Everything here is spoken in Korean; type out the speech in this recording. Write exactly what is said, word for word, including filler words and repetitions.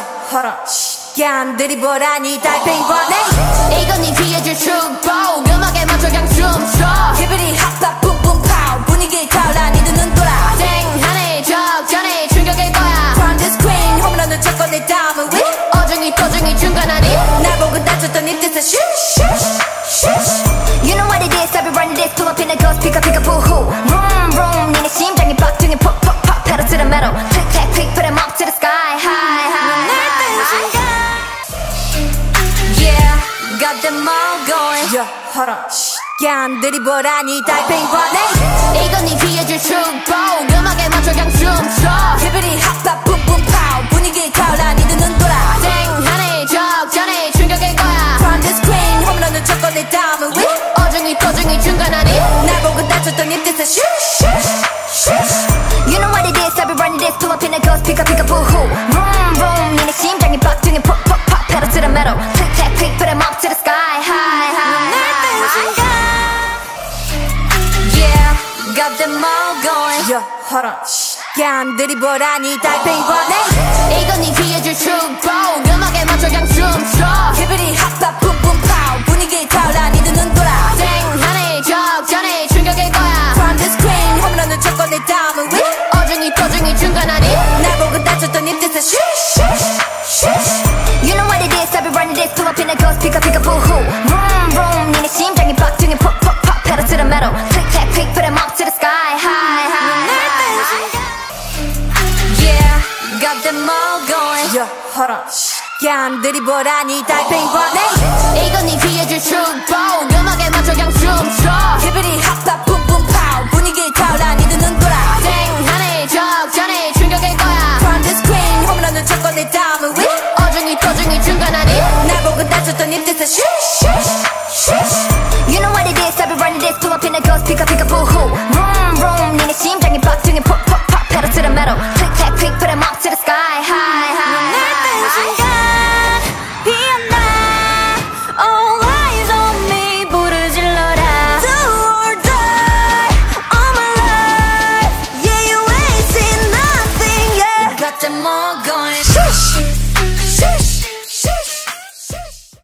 hold 시간들이 보라니 달팽이 보내. 이건 네 귀에 줄 축복. 음악에 맞춰 그냥 춤춰. 히비리 핫바 뿜뿜 파우 분위기 타올라 네 눈은 돌아. 땡하네 적잖네 충격일 거야. From the screen 홈런을 쳤고 내 다음은 위. 어중이 to중이 중간 아니. 날 보고 다쳤던 입뜻에 슈슈슈. You know what it is, I be running this. pull up in the ghost, pick up, pick up, boo-hoo. Vroom, vroom, 니네 심장이 박동이 pop, pop, pop. pedal to the metal, click, click, click, put 'em up to the sky, high, high, high. Yeah, got them all going. Yeah, hold on. 시간들이 보라니 달팽이 보내. 이건 네 귀에 줄 축복. 음악에 맞춰 그냥 춤춰. 히비리 핫바 뿜뿜 파우 분위기 타올라 네 눈은 돌아. 땡하네 적잖네 충격일 거야. From the screen 홈런을 쳤고 내 다음은 위. 어중이 to중이 중간 아니. 날 보고 다쳤던 입뜻에 슈슈슈. You know what it is, I be running this. pull up in the ghost, pick up, pick up, boo-hoo. Vroom, vroom, 니네 심장이 박동이 pop, pop, pop. pedal to the metal, click, click, click, put 'em up to the sky, high, high, high. Yeah, got them all going. Yeah, hold on. 시간들이 보라니 달팽이 보내. 이건 네 귀에 줄 축복. 음악에 맞춰 그냥 춤춰. 히비리 핫바 뿜뿜 파우 분위기 타올라 네 눈은 돌아. 땡하네 적잖네 충격일 거야. From the screen 홈런을 쳤고 내 다음은 위. 어중이 to중이 중간 아니. 날 보고 다쳤던 입뜻에 슈슈슈. You know what it is, I be running this. pull up in the ghost, pick up, pick up, boo-hoo. Vroom, vroom, 니네 심장이 박동이 pop, pop, pop. pedal to the metal, click, click, click, put 'em up to the sky, high, high, high. Yeah, got them all going. Yeah, hold on. 시간들이 보라니 달팽이 보내. 이건 네 귀에 줄 축복. 음악에 맞춰 그냥 춤춰. 히비리 핫바 뿜뿜 파우 분위기 타올라 네 눈은 돌아. 땡하네 적잖네 충격일 거야. From the screen 홈런을 쳤고 내 다음은 위. 어중이 to중이 중간 아니. 날 보고 다쳤던 입뜻에 슈슈슈. You know what it is, I be running this. pull up in the ghost, pick up, pick up, boo-hoo.